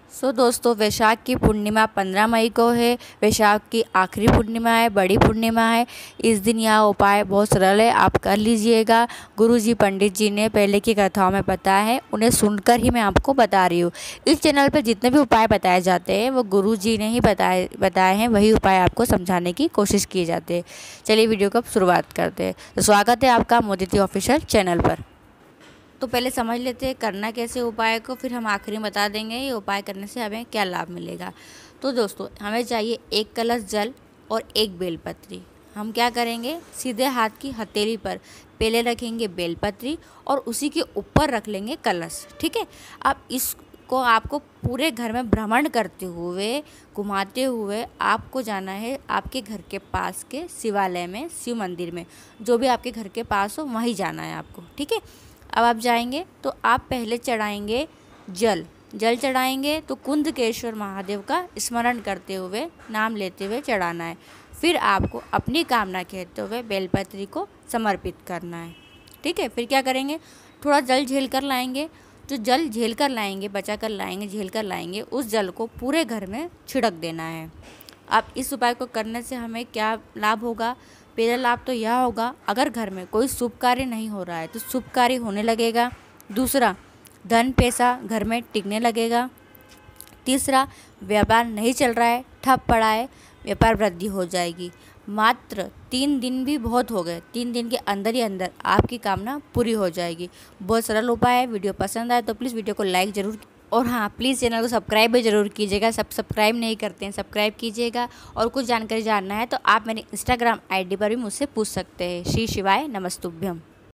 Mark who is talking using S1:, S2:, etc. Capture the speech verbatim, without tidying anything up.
S1: सो so, दोस्तों वैशाख की पूर्णिमा पंद्रह मई को है। वैशाख की आखिरी पूर्णिमा है, बड़ी पूर्णिमा है। इस दिन यह उपाय बहुत सरल है, आप कर लीजिएगा। गुरुजी पंडित जी ने पहले की कथाओं में बताया है, उन्हें सुनकर ही मैं आपको बता रही हूँ। इस चैनल पर जितने भी उपाय बताए जाते हैं वो गुरुजी ने ही बताए बताए हैं, वही उपाय आपको समझाने की कोशिश किए जाते हैं। चलिए वीडियो को शुरुआत करते हैं। तो स्वागत है आपका मोदिती ऑफिशियल चैनल पर। तो पहले समझ लेते हैं करना कैसे उपाय को, फिर हम आखिरी में बता देंगे ये उपाय करने से हमें क्या लाभ मिलेगा। तो दोस्तों हमें चाहिए एक कलश जल और एक बेलपत्री। हम क्या करेंगे, सीधे हाथ की हथेली पर पहले रखेंगे बेलपत्री और उसी के ऊपर रख लेंगे कलश। ठीक है। अब इसको आपको पूरे घर में भ्रमण करते हुए, घुमाते हुए आपको जाना है आपके घर के पास के शिवालय में, शिव मंदिर में, जो भी आपके घर के पास हो वहीं जाना है आपको। ठीक है। अब आप जाएंगे तो आप पहले चढ़ाएंगे जल जल चढ़ाएंगे तो कुंदकेश्वर महादेव का स्मरण करते हुए, नाम लेते हुए चढ़ाना है। फिर आपको अपनी कामना कहते हुए बेलपत्री को समर्पित करना है। ठीक है। फिर क्या करेंगे, थोड़ा जल झेल कर लाएंगे। जो जल झेल कर लाएंगे, बचा कर लाएंगे, झेल कर लाएंगे, उस जल को पूरे घर में छिड़क देना है। अब इस उपाय को करने से हमें क्या लाभ होगा। पहला लाभ तो यह होगा, अगर घर में कोई शुभ कार्य नहीं हो रहा है तो शुभ कार्य होने लगेगा। दूसरा, धन पैसा घर में टिकने लगेगा। तीसरा, व्यापार नहीं चल रहा है, ठप पड़ा है, व्यापार वृद्धि हो जाएगी। मात्र तीन दिन भी बहुत हो गए, तीन दिन के अंदर ही अंदर आपकी कामना पूरी हो जाएगी। बहुत सरल उपाय है। वीडियो पसंद आए तो प्लीज़ वीडियो को लाइक ज़रूर, और हाँ प्लीज़ चैनल को सब्सक्राइब भी ज़रूर कीजिएगा। सब सब्सक्राइब नहीं करते हैं, सब्सक्राइब कीजिएगा। और कुछ जानकारी जानना है तो आप मेरे इंस्टाग्राम आईडी पर भी मुझसे पूछ सकते हैं। श्री शिवाय नमस्तुभ्यम।